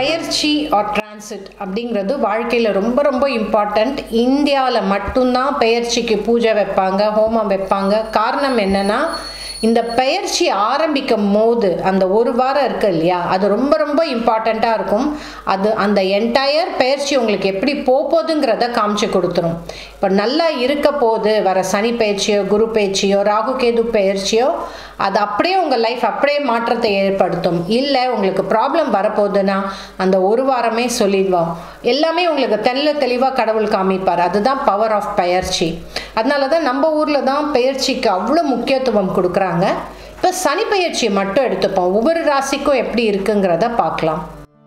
பெயர்ச்சி R transit அப்படிங்கிறது வாழ்க்கையில் ரொம்ப ரொம்ப இம்பார்ட்டண்ட். இந்தியாவில் மட்டும்தான் பெயர்ச்சிக்கு பூஜை வைப்பாங்க, ஹோமம் வைப்பாங்க. காரணம் என்னென்னா, இந்த பெயர்ச்சி ஆரம்பிக்கும் போது அந்த ஒரு வாரம் இருக்கு இல்லையா, அது ரொம்ப ரொம்ப இம்பார்ட்டண்ட்டாக இருக்கும். அது அந்த என்டையர் பெயர்ச்சி உங்களுக்கு எப்படி போகுதுங்கிறத காமிச்சு கொடுத்துரும். இப்போ நல்லா இருக்க போது வர சனி பயிற்சியோ, குரு பயிற்சியோ, ராகு கேது பயிற்சியோ, அது அப்படியே உங்கள் லைஃப் அப்படியே மாற்றத்தை ஏற்படுத்தும். இல்லை உங்களுக்கு ப்ராப்ளம் வரப்போகுதுன்னா அந்த ஒரு வாரமே சொல்லிடுவோம். எல்லாமே உங்களுக்கு தெளிவாக கடவுள் காமிப்பார். அதுதான் பவர் ஆஃப் பெயர்ச்சி. அதனால தான் நம்ம ஊரில் தான் பெயர்ச்சிக்கு அவ்வளோ முக்கியத்துவம் கொடுக்குறாங்க. இப்போ சனி பயிற்சியை மட்டும் எடுத்துப்போம். ஒவ்வொரு ராசிக்கும் எப்படி இருக்குங்கிறத பார்க்கலாம்.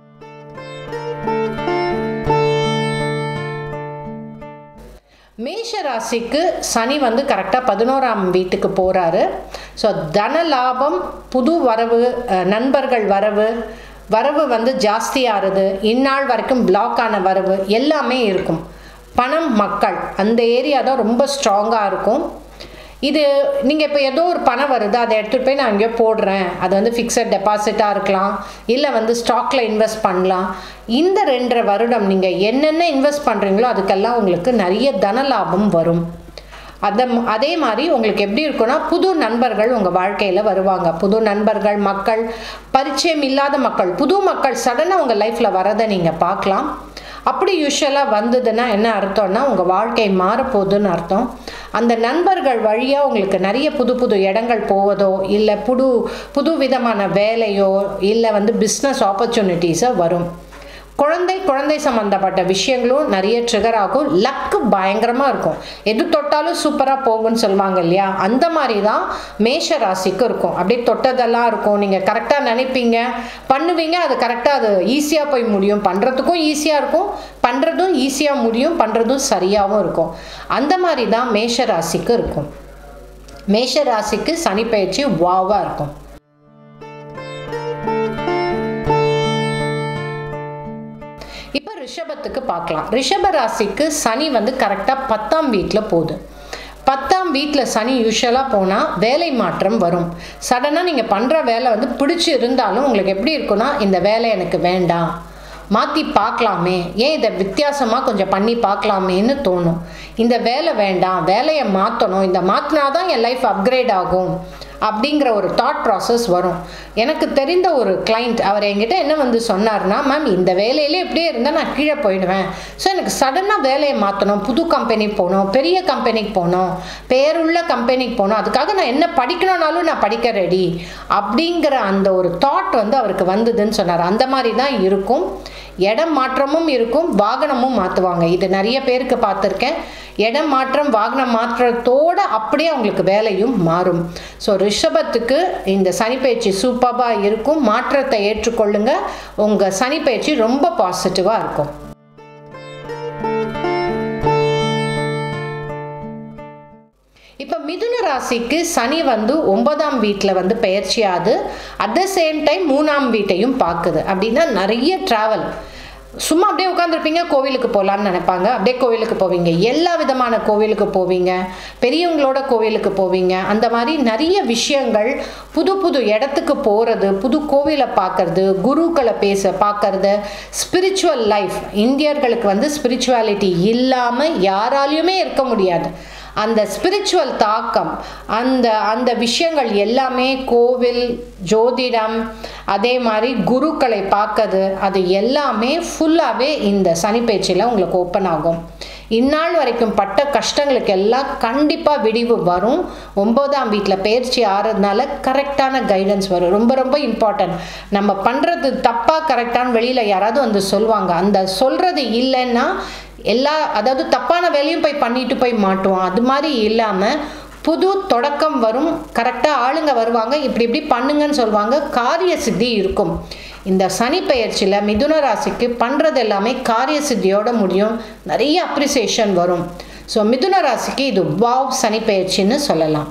மேஷ ராசிக்கு சனி கரெக்டாக 11ஆம் வீட்டுக்கு போகிறாரு. ஸோ தன லாபம், புது வரவு, நண்பர்கள் வரவு ஜாஸ்தியாகிறது. இந்நாள் வரைக்கும் பிளாக் ஆன வரவு எல்லாமே இருக்கும். பணம், மக்கள், அந்த ஏரியா தான் ரொம்ப ஸ்ட்ராங்காக இருக்கும். இது நீங்கள் இப்போ ஏதோ ஒரு பணம் வருது, அதை எடுத்துகிட்டு போய் நான் அங்கேயோ போடுறேன், அது ஃபிக்ஸட் டெபாசிட்டாக இருக்கலாம், இல்லை ஸ்டாக்கில் இன்வெஸ்ட் பண்ணலாம். இந்த 2.5 வருடம் நீங்கள் என்னென்ன இன்வெஸ்ட் பண்ணுறீங்களோ அதுக்கெல்லாம் உங்களுக்கு நிறைய தன லாபம் வரும். அதே மாதிரி உங்களுக்கு எப்படி இருக்குன்னா, புது நண்பர்கள் உங்கள் வாழ்க்கையில் வருவாங்க. புது நண்பர்கள், மக்கள், பரிச்சயம் இல்லாத மக்கள், புது மக்கள் சடனாக உங்கள் லைஃப்பில் வரதை நீங்கள் பார்க்கலாம். அப்படி யூஸ்வலாக வந்ததுன்னா என்ன அர்த்தம்னா, உங்கள் வாழ்க்கை மாறப்போகுதுன்னு அர்த்தம். அந்த நண்பர்கள் வழியாக உங்களுக்கு நிறைய புது இடங்கள் போவதோ, இல்லை புது விதமான வேலையோ, இல்லை பிஸ்னஸ் ஆப்பர்ச்சுனிட்டிஸோ வரும். குழந்தை சம்மந்தப்பட்ட விஷயங்களும் நிறைய ட்ரிகர் ஆகும். லக்கு பயங்கரமாக இருக்கும். எது தொட்டாலும் சூப்பராக போகும்னு சொல்லுவாங்க இல்லையா, அந்த மாதிரி தான் மேஷ ராசிக்கு இருக்கும். அப்படியே தொட்டதெல்லாம் இருக்கும். நீங்கள் கரெக்டாக நினைப்பீங்க, பண்ணுவீங்க, அது கரெக்டாக அது ஈஸியாக போய் முடியும். பண்ணுறதுக்கும் ஈஸியாக இருக்கும், பண்ணுறதும் ஈஸியாக முடியும், பண்ணுறதும் சரியாகவும் இருக்கும். அந்த மாதிரி தான் மேஷ ராசிக்கு இருக்கும். மேஷ ராசிக்கு சனி பயிற்சி வாவாக இருக்கும். இப்போ ரிஷபத்துக்கு பார்க்கலாம். ரிஷப ராசிக்கு சனி கரெக்டாக 10ஆம் வீட்டில் போகுது. 10ஆம் வீட்டில் சனி யூஸ்வலாக போனால் வேலை மாற்றம் வரும். சடனாக நீங்கள் பண்ணுற வேலை பிடிச்சி இருந்தாலும் உங்களுக்கு எப்படி இருக்குன்னா, இந்த வேலை எனக்கு வேண்டாம், மாற்றி பார்க்கலாமே, ஏன் இதை வித்தியாசமாக கொஞ்சம் பண்ணி பார்க்கலாமேன்னு தோணும். இந்த வேலை வேண்டாம், வேலையை மாற்றணும், இந்த மாற்றினா தான் என் லைஃப் அப்கிரேட் ஆகும் அப்படிங்கிற ஒரு தாட் ப்ராசஸ் வரும். எனக்கு தெரிந்த ஒரு கிளைண்ட், அவர் என்கிட்ட என்ன சொன்னார்னா, மேம் இந்த வேலையிலே எப்படியே இருந்தால் நான் கீழே போயிடுவேன், ஸோ எனக்கு சடனாக வேலையை மாற்றணும், புது கம்பெனிக்கு போகணும், பெரிய கம்பெனிக்கு போகணும், பேருள்ள கம்பெனிக்கு போகணும், அதுக்காக நான் என்ன படிக்கணும்னாலும் நான் படிக்க ரெடி அப்படிங்கிற அந்த ஒரு தாட் அவருக்கு வந்ததுன்னு சொன்னார். அந்த மாதிரி தான் இருக்கும். இடம் மாற்றமும் இருக்கும், வாகனமும் மாற்றுவாங்க. இது நிறைய பேருக்கு பார்த்துருக்கேன். இடம் மாற்றம், வாகனம் மாற்றத்தோடு அப்படியே அவங்களுக்கு வேலையும் மாறும். ஸோ ரிஷபத்துக்கு இந்த சனிப்பயிற்சி சூப்பராக இருக்கும். மாற்றத்தை ஏற்றுக்கொள்ளுங்க. உங்கள் சனிப்பயிற்சி ரொம்ப பாசிட்டிவாக இருக்கும். இப்போ மிதுன ராசிக்கு சனி 9ஆம் வீட்டில் பெயர்ச்சியாது. அட் த சேம் டைம் 3ஆம் வீட்டையும் பார்க்குது. அப்படின்னா நிறைய ட்ராவல். சும்மா அப்படியே உட்காந்துருப்பீங்க, கோவிலுக்கு போகலான்னு நினைப்பாங்க, அப்படியே கோவிலுக்கு போவீங்க, எல்லா விதமான கோவிலுக்கு போவீங்க, பெரியவங்களோட கோவிலுக்கு போவீங்க. அந்த மாதிரி நிறைய விஷயங்கள், புது இடத்துக்கு போகிறது, புது கோவிலை பார்க்கறது, குருக்களை பார்க்கறது, ஸ்பிரிச்சுவல் லைஃப். இந்தியர்களுக்கு ஸ்பிரிச்சுவாலிட்டி இல்லாமல் யாராலையுமே இருக்க முடியாது. அந்த ஸ்பிரிச்சுவல் தாக்கம், அந்த விஷயங்கள் எல்லாமே, கோவில், ஜோதிடம், அதே மாதிரி குருக்களை பார்க்கறது, அது எல்லாமே ஃபுல்லாகவே இந்த சனிப்பயிற்சியில் உங்களுக்கு ஓப்பன் ஆகும். இந்நாள் வரைக்கும் பட்ட கஷ்டங்களுக்கு எல்லாம் கண்டிப்பாக விடிவு வரும். 9ஆம் வீட்டில் பயிற்சி ஆகிறதுனால கரெக்டான கைடன்ஸ் வரும். ரொம்ப ரொம்ப இம்பார்ட்டன்ட். நம்ம பண்ணுறது தப்பாக கரெக்டான வெளியில் யாராவது சொல்லுவாங்க. அந்த சொல்கிறது இல்லைன்னா அதாவது தப்பான வேலையும் போய் பண்ணிட்டு போய் மாட்டுவோம். அது மாதிரி இல்லாமல் புது தொடக்கம் வரும். கரெக்டாக ஆளுங்க வருவாங்க, இப்படி பண்ணுங்கன்னு சொல்லுவாங்க, காரிய சித்தி இருக்கும். இந்த சனி பெயர்ச்சியில் மிதுன ராசிக்கு பண்ணுறது எல்லாமே காரிய சித்தியோட முடியும். நிறைய அப்ரிசியேஷன் வரும். ஸோ மிதுன ராசிக்கு இது வாவ் சனி பெயர்ச்சின்னு சொல்லலாம்.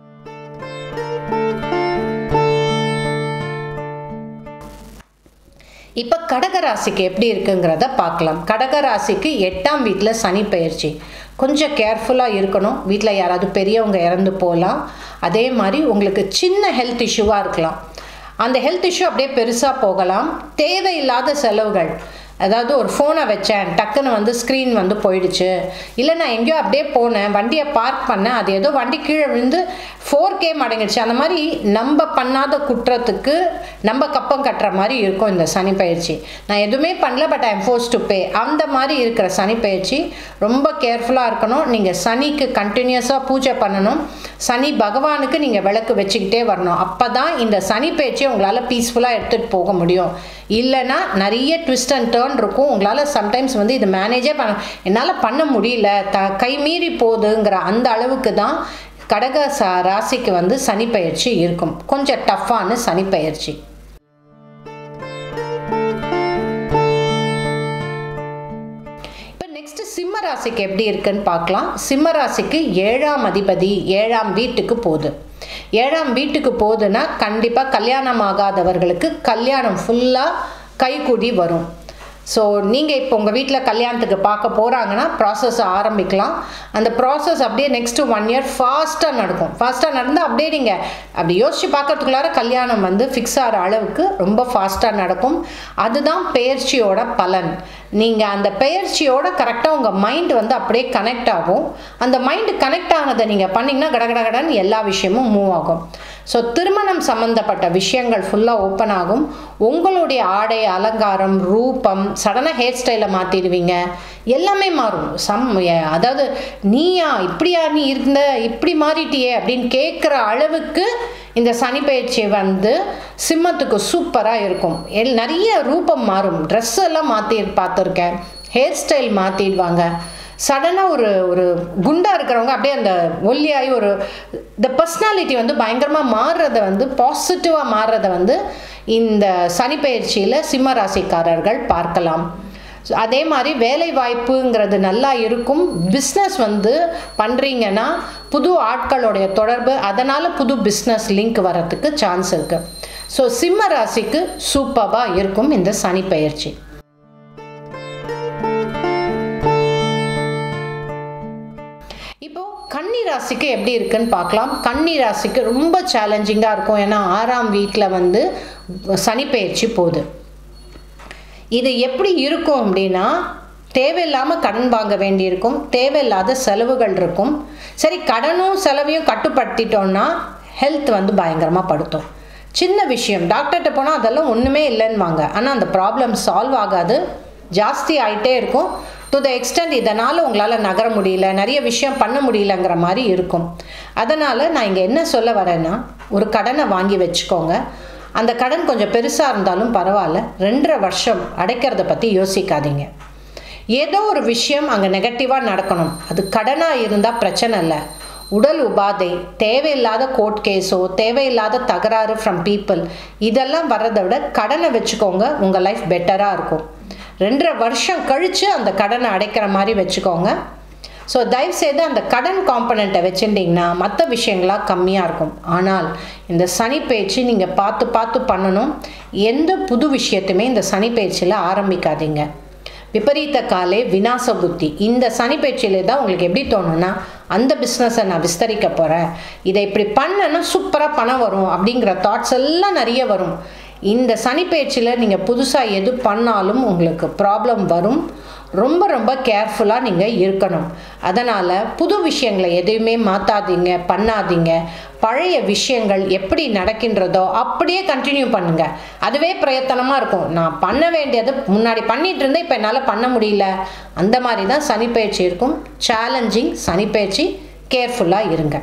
இப்போ கடகராசிக்கு எப்படி இருக்குங்கிறத பார்க்கலாம். கடகராசிக்கு 8ஆம் வீட்டில் சனி பெயர்ச்சி. கொஞ்சம் கேர்ஃபுல்லாக இருக்கணும். வீட்டில் யாராவது பெரியவங்க இறந்து போகலாம். அதே மாதிரி உங்களுக்கு சின்ன ஹெல்த் இஷ்யூவாக இருக்கலாம். அந்த ஹெல்த் இஷ்யூ அப்படியே பெருசாக போகலாம். தேவையில்லாத செலவுகள், அதாவது ஒரு ஃபோனை வச்சேன் டக்குன்னு வந்து ஸ்க்ரீன் வந்து போயிடுச்சு, இல்லை நான் எங்கேயோ அப்படியே போனேன் வண்டியை பார்க் பண்ணேன் அது ஏதோ வண்டி கீழே விழுந்து 4K மடங்கிடுச்சு, அந்த மாதிரி நம்ம பண்ணாத குற்றத்துக்கு நம்ம கப்பம் கட்டுற மாதிரி இருக்கும் இந்த சனி பயிற்சி. நான் எதுவுமே பண்ணல but I am forced to pay, அந்த மாதிரி இருக்கிற சனி பயிற்சி. ரொம்ப கேர்ஃபுல்லாக இருக்கணும். நீங்கள் சனிக்கு கண்டினியூஸாக பூஜை பண்ணணும். சனி பகவானுக்கு நீங்கள் விளக்கு வச்சுக்கிட்டே வரணும். அப்போ தான் இந்த சனி பயிற்சியை உங்களால் பீஸ்ஃபுல்லாக எடுத்துகிட்டு போக முடியும். இல்லைன்னா நிறைய ட்விஸ்ட் அண்ட் டர்ன் இருக்கும். உங்களால் சம்டைம்ஸ் வந்து இது மேனேஜே என்னால் பண்ண முடியல, கை மீறி போகுதுங்கிற அந்த அளவுக்கு தான் கடக ராசிக்கு வந்து சனி பயிற்சி இருக்கும். கொஞ்சம் டஃப்பான சனி பயிற்சி. இப்போ நெக்ஸ்ட் சிம்ம ராசிக்கு எப்படி இருக்குன்னு பார்க்கலாம். சிம்ம ராசிக்கு 7ஆம் அதிபதி 7ஆம் வீட்டுக்கு போகுது. 7ஆம் வீட்டுக்கு போகுதுன்னா கண்டிப்பாக கல்யாணம் ஆகாதவர்களுக்கு கல்யாணம் ஃபுல்லாக கைகூடி வரும். ஸோ நீங்கள் இப்போ உங்கள் வீட்டில் கல்யாணத்துக்கு பார்க்க போகிறாங்கன்னா ப்ராசஸ் ஆரம்பிக்கலாம். அந்த ப்ராசஸ் அப்படியே நெக்ஸ்ட்டு 1 இயர் ஃபாஸ்ட்டாக நடக்கும். ஃபாஸ்ட்டாக நடந்தால் அப்படியே நீங்கள் அப்படி யோசித்து பார்க்கறதுக்குள்ளார கல்யாணம் வந்து ஃபிக்ஸ் ஆகிற அளவுக்கு ரொம்ப ஃபாஸ்ட்டாக நடக்கும். அதுதான் பெயர்ச்சியோட பலன். நீங்கள் அந்த பெயர்ச்சியோட கரெக்டாக உங்கள் மைண்டு வந்து அப்படியே கனெக்ட் ஆகும். அந்த மைண்டு கனெக்ட் ஆனதை நீங்கள் பண்ணிங்கன்னா கடகடகடன்னு எல்லா விஷயமும் மூவ் ஆகும். ஸோ திருமணம் சம்மந்தப்பட்ட விஷயங்கள் ஃபுல்லாக ஓப்பன் ஆகும். உங்களுடைய ஆடை அலங்காரம் ரூபம் சடனாக ஹேர் ஸ்டைலை மாற்றிடுவீங்க, எல்லாமே மாறும். அதாவது நீயா இப்படியா நீ இருந்த இப்படி மாறிட்டியே அப்படின்னு கேட்குற அளவுக்கு இந்த சனி பயிற்சி வந்து சிம்மத்துக்கு சூப்பராக இருக்கும். நிறைய ரூபம் மாறும். ட்ரெஸ் எல்லாம் மாற்றி பார்த்துருக்கேன், ஹேர் ஸ்டைல் மாற்றிடுவாங்க. சடனாக ஒரு குண்டாக இருக்கிறவங்க அப்படியே அந்த ஒல்லியாகி இந்த பர்சனாலிட்டி வந்து பயங்கரமாக மாறுறத வந்து பாசிட்டிவாக மாறுறத வந்து இந்த சனி பயிற்சியில் சிம்ம ராசிக்காரர்கள் பார்க்கலாம். அதே மாதிரி வேலை வாய்ப்புங்கிறது நல்லா இருக்கும். பிஸ்னஸ் வந்து பண்ணுறீங்கன்னா புது ஆட்களுடைய தொடர்பு, அதனால் புது பிஸ்னஸ் லிங்க் வரத்துக்கு சான்ஸ் இருக்குது. ஸோ சிம்ம ராசிக்கு சூப்பராக இருக்கும் இந்த சனி பயிற்சி. இப்போ கன்னி ராசிக்கு எப்படி இருக்குன்னு பார்க்கலாம். கன்னி ராசிக்கு ரொம்ப சேலஞ்சிங்காக இருக்கும். ஏன்னா 6ஆம் வீட்டில் வந்து சனி பயிற்சி போகுது. இது எப்படி இருக்கும் அப்படின்னா தேவையில்லாமல் கடன் வாங்க வேண்டியிருக்கும், தேவையில்லாத செலவுகள் இருக்கும். சரி, கடனும் செலவையும் கட்டுப்படுத்திட்டோம்னா ஹெல்த் வந்து பயங்கரமாக படுத்தும். சின்ன விஷயம் டாக்டர்கிட்ட போனால் அதெல்லாம் ஒன்றுமே இல்லைன்னுவாங்க, ஆனால் அந்த ப்ராப்ளம் சால்வ் ஆகாது, ஜாஸ்தி ஆகிட்டே இருக்கும். டு த எக்ஸ்டெண்ட் இதனால் உங்களால் நகர முடியல, நிறைய விஷயம் பண்ண முடியலங்கிற மாதிரி இருக்கும். அதனால் நான் இங்கே என்ன சொல்ல வரேன்னா, ஒரு கடனை வாங்கி வச்சுக்கோங்க. அந்த கடன் கொஞ்சம் பெருசாக இருந்தாலும் பரவாயில்ல, 2.5 வருஷம் அடைக்கிறத பற்றி யோசிக்காதீங்க. ஏதோ ஒரு விஷயம் அங்கே நெகட்டிவாக நடக்கணும். அது கடனாக இருந்தால் பிரச்சனை இல்லை. உடல் உபாதை, தேவையில்லாத கோர்ட் கேஸோ தேவையில்லாத தகராறு ஃப்ரம் பீப்புள், இதெல்லாம் வர்றதை விட கடனை வச்சுக்கோங்க, உங்கள் லைஃப் பெட்டராக இருக்கும். 2.5 வருஷம் கழித்து அந்த கடனை அடைக்கிற மாதிரி வச்சுக்கோங்க. ஸோ தயவுசெய்து அந்த கடன் காம்பனண்ட்டை வச்சுட்டிங்கன்னா மற்ற விஷயங்களாக கம்மியாக இருக்கும். ஆனால் இந்த சனி பயிற்சி நீங்கள் பார்த்து பண்ணணும். எந்த புது விஷயத்தையுமே இந்த சனி பயிற்சியில் ஆரம்பிக்காதீங்க. விபரீத காலே விநாச புத்தி. இந்த சனி பயிற்சியிலே தான் உங்களுக்கு எப்படி தோணுன்னா, அந்த பிஸ்னஸை நான் விஸ்தரிக்க போகிறேன், இதை இப்படி பண்ணனா சூப்பராக பணம் வரும் அப்படிங்கிற தாட்ஸ் எல்லாம் நிறைய வரும். இந்த சனி பயிற்சியில் நீங்கள் புதுசாக எது பண்ணாலும் உங்களுக்கு ப்ராப்ளம் வரும். ரொம்ப ரொம்ப கேர்ஃபுல்லாக நீங்கள் இருக்கணும். அதனால் புது விஷயங்களை எதையுமே மாற்றாதீங்க, பண்ணாதீங்க. பழைய விஷயங்கள் எப்படி நடக்கின்றதோ அப்படியே கண்டினியூ பண்ணுங்கள். அதுவே பிரயத்தனமாக இருக்கும். நான் பண்ண வேண்டியது முன்னாடி பண்ணிகிட்டு இருந்தேன், இப்போ என்னால் பண்ண முடியல, அந்த மாதிரி தான் சனி பயிற்சி இருக்கும். சேலஞ்சிங் சனி பயிற்சி, கேர்ஃபுல்லாக இருங்க.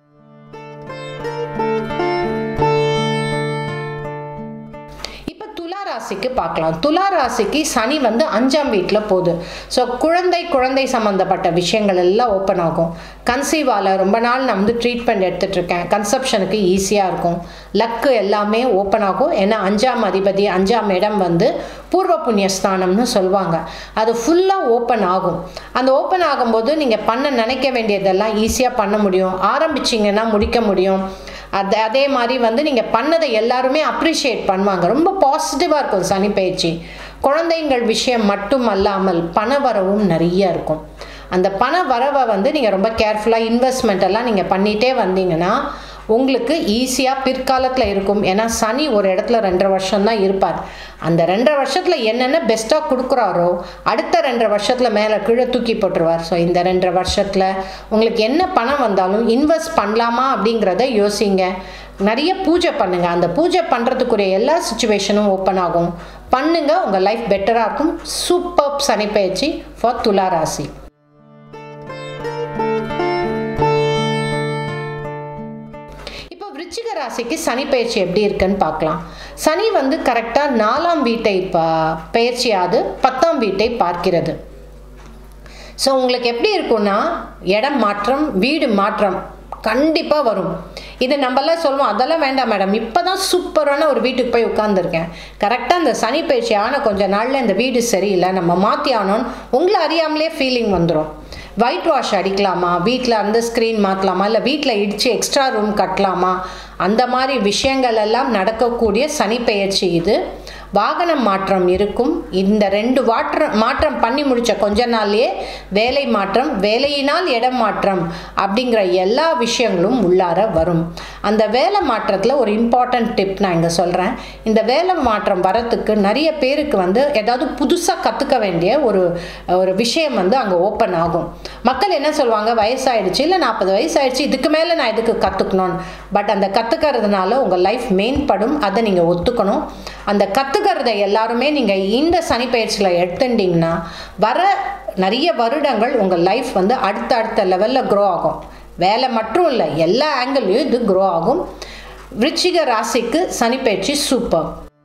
ராசிக்கு பார்க்கலாம். துலா ராசிக்கு சனி வந்து 5ஆம் வீட்டில் போகுது. ஸோ குழந்தை சம்மந்தப்பட்ட விஷயங்கள் எல்லாம் ஓப்பன் ஆகும். கன்சீவால் ரொம்ப நாள் நான் வந்து ட்ரீட்மெண்ட் எடுத்துகிட்ருக்கேன், கன்செப்ஷனுக்கு ஈஸியாக இருக்கும். லக்கு எல்லாமே ஓப்பன் ஆகும். ஏன்னா 5ஆம் அதிபதி 5ஆம் இடம் வந்து பூர்வ புண்ணியஸ்தானம்னு சொல்லுவாங்க. அது ஃபுல்லாக ஓப்பன் ஆகும். அந்த ஓப்பன் ஆகும்போது நீங்கள் பண்ண நினைக்க வேண்டியதெல்லாம் ஈஸியாக பண்ண முடியும். ஆரம்பிச்சிங்கன்னா முடிக்க முடியும். அதே மாதிரி வந்து நீங்கள் பண்ணதை எல்லாருமே அப்ரிஷியேட் பண்ணுவாங்க. ரொம்ப பாசிட்டிவாக இருக்கும் சனி பயிற்சி. குழந்தைங்கள் விஷயம் மட்டும் அல்லாமல் பண வரவும் நிறைய இருக்கும். அந்த பண வரவை வந்து நீங்கள் ரொம்ப கேர்ஃபுல்லாக இன்வெஸ்ட்மெண்ட் எல்லாம் நீங்கள் பண்ணிகிட்டே வந்தீங்கன்னா உங்களுக்கு ஈஸியாக பிற்காலத்தில் இருக்கும். ஏன்னா சனி ஒரு இடத்துல 2.5 வருஷம் தான் இருப்பார். அந்த 2.5 வருஷத்தில் என்னென்ன பெஸ்ட்டாக கொடுக்குறாரோ அடுத்த 2.5 வருஷத்தில் மேலே கீழே தூக்கி போட்டுருவார். ஸோ இந்த 2.5 வருஷத்தில் உங்களுக்கு என்ன பணம் வந்தாலும் இன்வெஸ்ட் பண்ணலாமா அப்படிங்கிறத யோசிங்க. நிறைய பூஜை பண்ணுங்க. அந்த பூஜை பண்ணுறதுக்குரிய எல்லா சுச்சுவேஷனும் ஓப்பன் ஆகும். பண்ணுங்க, உங்கள் லைஃப் பெட்டராக இருக்கும். சூப்பர் சனி பயிற்சி ஃபார் துலா ராசி. விருச்சிக ராசிக்கு சனி பயிற்சி எப்படி இருக்குன்னு பார்க்கலாம். சனி வந்து கரெக்டாக 4ஆம் வீட்டை பயிற்சியாது 10ஆம் வீட்டை பார்க்கிறது. ஸோ உங்களுக்கு எப்படி இருக்கும்னா இடம் மாற்றம், வீடு மாற்றம் கண்டிப்பாக வரும். இது நம்மளாம் சொல்லுவோம், அதெல்லாம் வேண்டாம் மேடம், இப்போ தான் சூப்பரான ஒரு வீட்டுக்கு போய் உட்காந்துருக்கேன். கரெக்டாக அந்த சனி பயிற்சி ஆன கொஞ்சம் நாளில் இந்த வீடு சரியில்லை, நம்ம மாற்றி ஆனோன்னு உங்களை அறியாமலே ஃபீலிங் வந்துடும். ஒயிட் வாஷ் அடிக்கலாமா, வீட்டில் அந்த ஸ்க்ரீன் மாற்றலாமா, இல்லை வீட்டில் இடித்து எக்ஸ்ட்ரா ரூம் கட்டலாமா, அந்த மாதிரி விஷயங்கள் எல்லாம் நடக்கக்கூடிய சனி பெயர்ச்சி இது. வாகனம் மாற்றம் இருக்கும். இந்த 2 மாற்றம் பண்ணி முடித்த கொஞ்ச நாள்லேயே வேலை மாற்றம், வேலையினால் இடம் மாற்றம் அப்படிங்கிற எல்லா விஷயங்களும் உள்ளார வரும். அந்த வேலை மாற்றத்தில் ஒரு இம்பார்ட்டன்ட் டிப் நான் இங்கே சொல்கிறேன். இந்த வேலை மாற்றம் வரத்துக்கு நிறைய பேருக்கு வந்து ஏதாவது புதுசாக கற்றுக்க வேண்டிய ஒரு விஷயம் வந்து அங்கே ஓப்பன் ஆகும். மக்கள் என்ன சொல்லுவாங்க, வயசாயிடுச்சு, இல்லை 40 வயசாயிடுச்சு, இதுக்கு மேலே நான் எதுக்கு கற்றுக்கணும்னு. பட் அந்த கற்றுக்கிறதுனால உங்கள் லைஃப் மேம்படும். அதை நீங்கள் ஒத்துக்கணும். அந்த கற்றுக்கிறத எல்லாருமே நீங்கள் இந்த சனி பயிற்சியில் எடுத்துட்டிங்கன்னா வர நிறைய வருடங்கள் உங்கள் லைஃப் வந்து அடுத்த லெவலில் க்ரோ ஆகும். வேலை மட்டும் இல்லை, எல்லா ஆங்கிள்லையும் இது க்ரோ ஆகும். விருச்சிக ராசிக்கு சனி பயிற்சி சூப்பர்.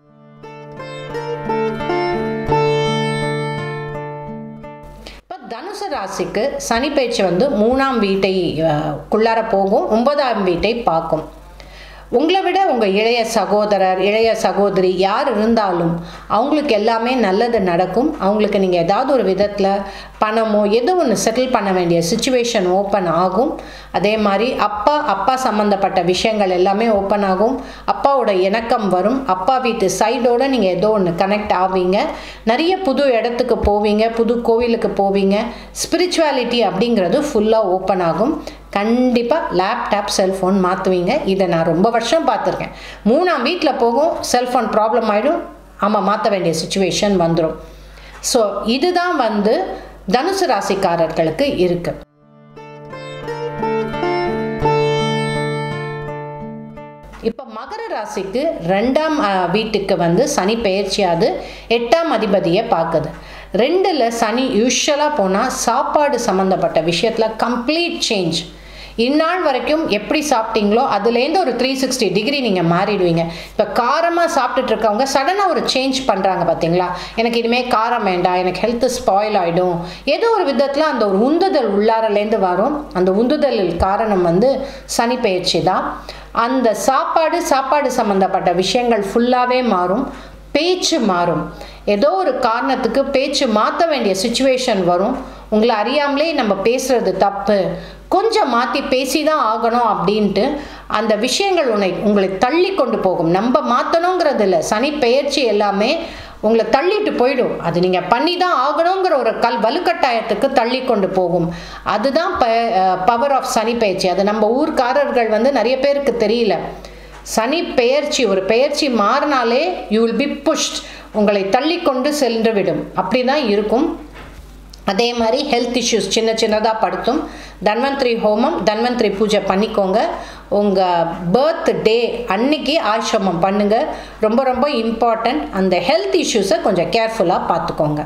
தனுசு ராசிக்கு சனி பயிற்சி வந்து 3ஆம் வீட்டைக்குள்ளார போகும், 9ஆம் வீட்டை பார்க்கும். உங்களை விட உங்கள் இளைய சகோதரர், இளைய சகோதரி யார் இருந்தாலும் அவங்களுக்கு எல்லாமே நல்லது நடக்கும். அவங்களுக்கு நீங்கள் ஏதாவது ஒரு விதத்தில் பணமோ ஏதோ ஒன்று செட்டில் பண்ண வேண்டிய சுச்சுவேஷன் ஓப்பன் ஆகும். அதே மாதிரி அப்பா சம்மந்தப்பட்ட விஷயங்கள் எல்லாமே ஓப்பன் ஆகும். அப்பாவோட இணக்கம் வரும். அப்பா வீட்டு சைடோடு நீங்கள் ஏதோ ஒன்று கனெக்ட் ஆவீங்க. நிறைய புது இடத்துக்கு போவீங்க, புது கோவிலுக்கு போவீங்க. ஸ்பிரிச்சுவாலிட்டி அப்படிங்கிறது ஃபுல்லாக ஓப்பன் ஆகும். கண்டிப்பாக லேப்டாப், செல்ஃபோன் மாற்றுவீங்க. இதை நான் ரொம்ப வருஷம் பார்த்துருக்கேன். 3ஆம் வீட்டில் போகும், செல்ஃபோன் ப்ராப்ளம் ஆகிடும், ஆமாம் மாற்ற வேண்டிய சுச்சுவேஷன் வந்துடும். ஸோ இதுதான் வந்து தனுசு ராசிக்காரர்களுக்கு இருக்கு. இப்போ மகர ராசிக்கு 2ஆம் வீட்டுக்கு வந்து சனி பெயர்ச்சியாது 8ஆம் அதிபதியை பார்க்குது. 2ல் சனி யூஷுவலாக போனால் சாப்பாடு சம்மந்தப்பட்ட விஷயத்தில் கம்ப்ளீட் சேஞ்ச். இந்நாள் வரைக்கும் எப்படி சாப்பிட்டீங்களோ அதுலேருந்து ஒரு 360 டிகிரி நீங்கள் மாறிடுவீங்க. இப்போ காரமாக சாப்பிட்டுட்டு இருக்கவங்க சடனாக ஒரு சேஞ்ச் பண்ணுறாங்க பார்த்தீங்களா, எனக்கு இனிமேல் காரம் வேண்டாம், எனக்கு ஹெல்த்து ஸ்பாயில் ஆகிடும், ஏதோ ஒரு விதத்தில் அந்த ஒரு உந்துதல் உள்ளாரலேருந்து வரும். அந்த உந்துதலில் காரணம் வந்து சனி பெயர்ச்சி தான். அந்த சாப்பாடு சம்மந்தப்பட்ட விஷயங்கள் ஃபுல்லாகவே மாறும். பேச்சு மாறும். ஏதோ ஒரு காரணத்துக்கு பேச்சு மாற்ற வேண்டிய சுச்சுவேஷன் வரும். உங்களை அறியாமலே நம்ம பேசுகிறது தப்பு, கொஞ்சம் மாற்றி பேசி தான் ஆகணும் அப்படின்ட்டு அந்த விஷயங்கள் உங்களை தள்ளி கொண்டு போகும். நம்ம மாற்றணுங்கிறது இல்லை, சனி பெயர்ச்சி எல்லாமே உங்களை தள்ளிட்டு போயிடும். அது நீங்கள் பண்ணி தான் ஆகணுங்கிற ஒரு வலுக்கட்டாயத்துக்கு தள்ளி கொண்டு போகும். அதுதான் பவர் ஆஃப் சனி பெயர்ச்சி. அது நம்ம ஊர்க்காரர்கள் வந்து நிறைய பேருக்கு தெரியல. சனி பெயர்ச்சி, ஒரு பெயர்ச்சி மாறினாலே யூ வில் பி புஷ்ட், உங்களை தள்ளி கொண்டு சென்று விடும். அப்படி தான் இருக்கும். அதே மாதிரி ஹெல்த் இஷ்யூஸ் சின்னதாக படுத்தும். தன்வந்திரி ஹோமம், தன்வந்திரி பூஜை பண்ணிக்கோங்க. உங்கள் பர்த் டே அன்னைக்கு ஆயுஷமம் பண்ணுங்கள். ரொம்ப ரொம்ப இம்பார்ட்டண்ட். அந்த ஹெல்த் இஷ்யூஸை கொஞ்சம் கேர்ஃபுல்லாக பார்த்துக்கோங்க.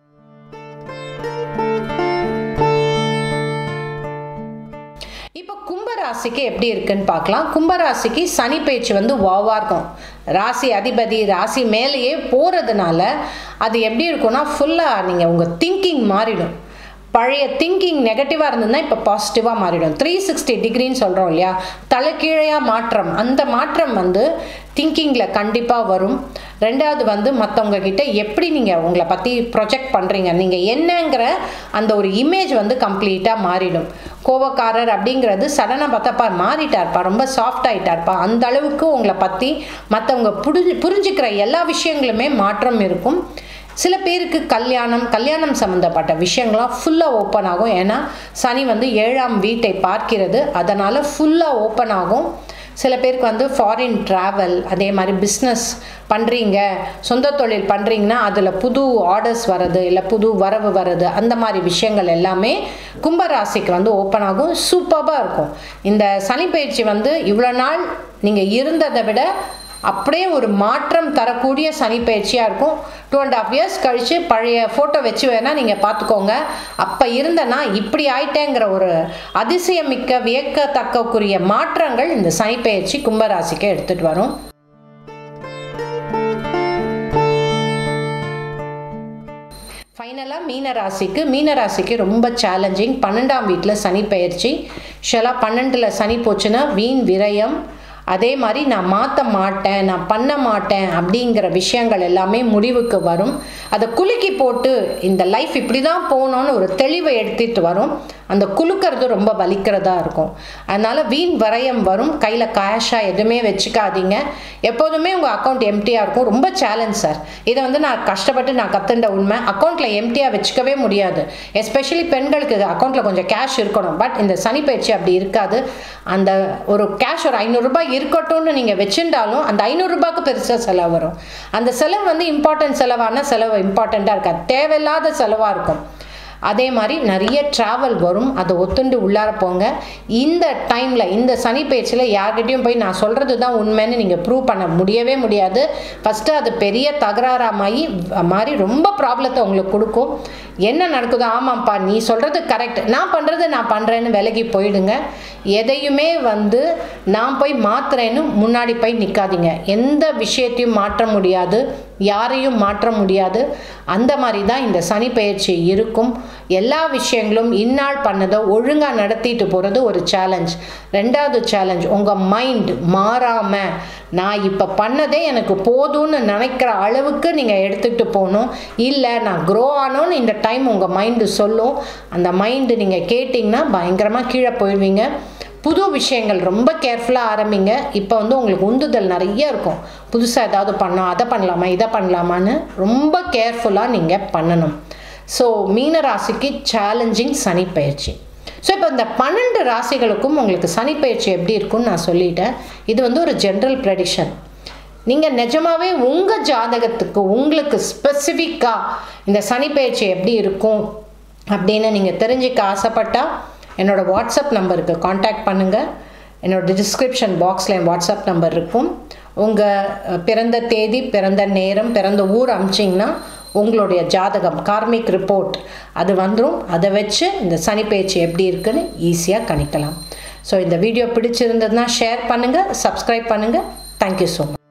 இப்போ கும்பராசிக்கு எப்படி இருக்குன்னு பார்க்கலாம். கும்பராசிக்கு சனி பெயர்ச்சி வந்து வாவா இருக்கும். ராசி அதிபதி ராசி மேலேயே போகிறதுனால அது எப்படி இருக்கும்னா ஃபுல்லாக நீங்கள் உங்கள் திங்கிங் மாறிடும். பழைய திங்கிங் நெகட்டிவாக இருந்ததுன்னா இப்போ பாசிட்டிவாக மாறிடும். 360 டிகிரின்னு சொல்கிறோம் இல்லையா, தலைகீழையாக மாற்றம். அந்த மாற்றம் வந்து திங்கிங்கில் கண்டிப்பாக வரும். 2வது வந்து மற்றவங்க கிட்ட எப்படி நீங்கள் உங்களை பற்றி ப்ரொஜெக்ட் பண்ணுறீங்க, நீங்கள் என்னங்கிற அந்த ஒரு இமேஜ் வந்து கம்ப்ளீட்டாக மாறிடும். கோபக்காரர் அப்படிங்கிறது சடனாக பார்த்தாப்பா மாறிட்டார்ப்பா, ரொம்ப சாஃப்ட் ஆகிட்டார்ப்பா, அந்த அளவுக்கு உங்களை பற்றி மற்றவங்க புரிஞ்சுக்கிற எல்லா விஷயங்களுமே மாற்றம் இருக்கும். சில பேருக்கு கல்யாணம் சம்மந்தப்பட்ட விஷயங்கள்லாம் ஃபுல்லாக ஓப்பன் ஆகும். ஏன்னா சனி வந்து 7ஆம் வீட்டை பார்க்கிறது, அதனால் ஃபுல்லாக ஓப்பன் ஆகும். சில பேருக்கு வந்து ஃபாரின் ட்ராவல், அதே மாதிரி பிஸ்னஸ் பண்ணுறீங்க, சொந்த தொழில் பண்ணுறீங்கன்னா அதில் புது ஆர்டர்ஸ் வர்றது, இல்லை புது வரவு வர்றது, அந்த மாதிரி விஷயங்கள் எல்லாமே கும்பராசிக்கு வந்து ஓப்பன் ஆகும். சூப்பராக இருக்கும். இந்த சனி பயிற்சி வந்து இவ்வளோ நாள் நீங்கள் இருந்ததை விட அப்படியே ஒரு மாற்றம் தரக்கூடிய சனி பயிற்சியாக இருக்கும். 2.5 years கழித்து பழைய ஃபோட்டோ வச்சு வேணால் நீங்கள் பார்த்துக்கோங்க. அப்போ இருந்தனா இப்படி ஆயிட்டேங்கிற ஒரு அதிசயமிக்க வியக்கத்தக்கக்கூடிய மாற்றங்கள் இந்த சனி பயிற்சி கும்பராசிக்கு எடுத்துகிட்டு வரும். ஃபைனலாக மீனராசிக்கு ரொம்ப சேலஞ்சிங். 12ஆம் வீட்டில் சனி பயிற்சி. ஷெலா 12ல் சனி போச்சுன்னா வீண் விரயம். அதே மாதிரி நான் மாற்ற மாட்டேன், நான் பண்ண மாட்டேன் அப்படிங்கிற விஷயங்கள் எல்லாமே முடிவுக்கு வரும். அதை குலுக்கி போட்டு இந்த லைஃப் இப்படி தான் போகணுன்னு ஒரு தெளிவை எடுத்துகிட்டு வரும். அந்த குலுக்கிறது ரொம்ப வலிக்கிறதா இருக்கும். அதனால் வீண் விரயம் வரும். கையில் கேஷாக எதுவுமே வச்சுக்காதீங்க. எப்போதுமே உங்கள் அக்கௌண்ட் எம்டியாக இருக்கும். ரொம்ப சேலஞ்ச் சார். இதை வந்து நான் கஷ்டப்பட்டு நான் கற்றுண்ட உண்மை. அக்கௌண்ட்டில் எம்டியாக வச்சுக்கவே முடியாது. எஸ்பெஷலி பெண்களுக்கு அக்கௌண்ட்டில் கொஞ்சம் கேஷ் இருக்கணும். பட் இந்த சனி பயிற்சி அப்படி இருக்காது. அந்த ஒரு கேஷ் ஒரு 500 ரூபாய் இருக்கட்டும்னு நீங்கள் வச்சுட்டாலும் அந்த 500 ரூபாய்க்கு பெருசாக செலவு வரும். அந்த செலவு வந்து இம்பார்ட்டன்ட் செலவான செலவு இம்பார்ட்டண்ட்டாக இருக்காது, தேவையில்லாத செலவாக இருக்கும். அதே மாதிரி நிறைய ட்ராவல் வரும். அதை ஒத்துண்டு உள்ளார போங்க. இந்த டைமில் இந்த சனி பயிற்சியில் யார்கிட்டையும் போய் நான் சொல்கிறது தான் உண்மைன்னு நீங்கள் ப்ரூவ் பண்ண முடியவே முடியாது. ஃபஸ்ட்டு அது பெரிய தகராறாமாயி மாதிரி ரொம்ப ப்ராப்ளத்தை உங்களுக்கு கொடுக்கும். என்ன நடக்குதோ ஆமாம்ப்பா நீ சொல்கிறது கரெக்ட், நான் பண்ணுறேன்னு விலகி போயிடுங்க. எதையுமே வந்து நான் போய் மாற்றுறேன்னு முன்னாடி போய் நிற்காதீங்க. எந்த விஷயத்தையும் மாற்ற முடியாது, யாரையும் மாற்ற முடியாது. அந்த மாதிரி தான் இந்த சனி பயிற்சி இருக்கும். எல்லா விஷயங்களும் இந்நாள் பண்ணதை ஒழுங்காக நடத்திட்டு போகிறது ஒரு சேலஞ்ச். ரெண்டாவது சேலஞ்ச், உங்கள் மைண்ட் மாறாமல் நான் இப்போ பண்ணதே எனக்கு போதும்னு நினைக்கிற அளவுக்கு நீங்கள் எடுத்துகிட்டு போகணும். இல்லை நான் க்ரோ ஆனோன்னு இந்த டைம் உங்கள் மைண்டு சொல்லும். அந்த மைண்டு நீங்கள் கேட்டிங்கன்னா பயங்கரமாக கீழே போயிடுவீங்க. புது விஷயங்கள் ரொம்ப கேர்ஃபுல்லாக ஆரம்பிங்க. இப்போ வந்து உங்களுக்கு உந்துதல் நிறைய இருக்கும். புதுசாக ஏதாவது பண்ணோம், அதை பண்ணலாமா இதை பண்ணலாமான்னு ரொம்ப கேர்ஃபுல்லாக நீங்கள் பண்ணணும். ஸோ மீன ராசிக்கு சேலஞ்சிங் சனி பயிற்சி. ஸோ இப்போ இந்த 12 ராசிகளுக்கும் உங்களுக்கு சனி பயிற்சி எப்படி இருக்குன்னு நான் சொல்லிட்டேன். இது வந்து ஒரு ஜென்ரல் ப்ரெடிக்ஷன். நீங்கள் நிஜமாகவே உங்கள் ஜாதகத்துக்கு உங்களுக்கு ஸ்பெசிஃபிக்காக இந்த சனி பயிற்சி எப்படி இருக்கும் அப்படின்னு நீங்கள் தெரிஞ்சுக்க ஆசைப்பட்டால் என்னோடய வாட்ஸ்அப் நம்பருக்கு காண்டாக்ட் பண்ணுங்கள். என்னோடய டிஸ்கிரிப்ஷன் பாக்ஸில் என் வாட்ஸ்அப் நம்பர் இருக்கும். உங்கள் பிறந்த தேதி, பிறந்த நேரம், பிறந்த ஊர் அனுப்பிச்சிங்கன்னா உங்களுடைய ஜாதகம் கார்மிக் ரிப்போர்ட் அது வந்துடும். அதை வச்சு இந்த சனி பயிற்சி எப்படி இருக்குன்னு ஈஸியாக கணிக்கலாம். ஸோ இந்த வீடியோ பிடிச்சிருந்ததுன்னா ஷேர் பண்ணுங்கள், சப்ஸ்கிரைப் பண்ணுங்கள். Thank you so much.